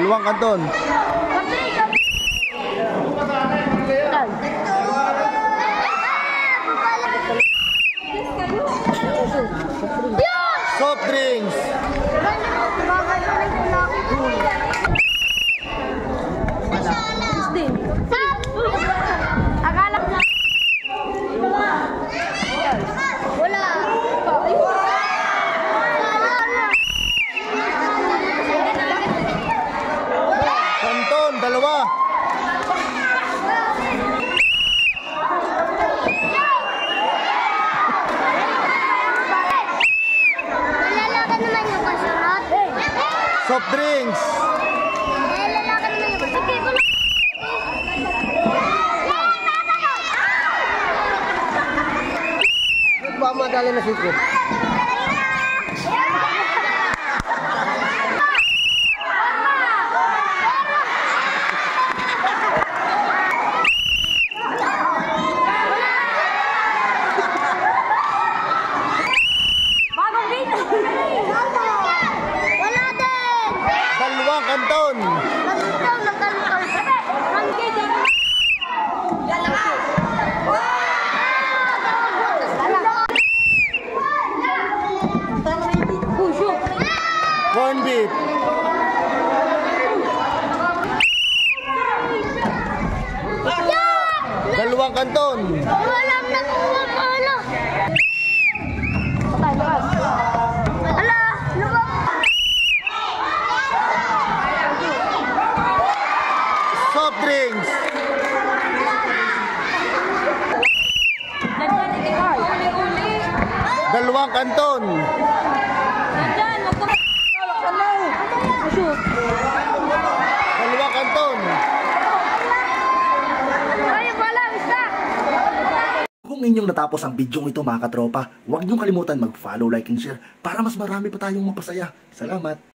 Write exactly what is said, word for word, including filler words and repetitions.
Dalawang kanton. Soft drinks. Kanton, dalawa. Soft drinks. Ba madali na suko. Dalawang kanton. Corn beef. Dalawang kanton. Walang nakuha ko ano. Ala, lubak. Soft drinks. Dalawang kanton. Dalawang kanton. Kung inyong natapos ang bidyong ito mga katropa, huwag niyong kalimutan mag-follow, like, and share para mas marami pa tayong mapasaya. Salamat!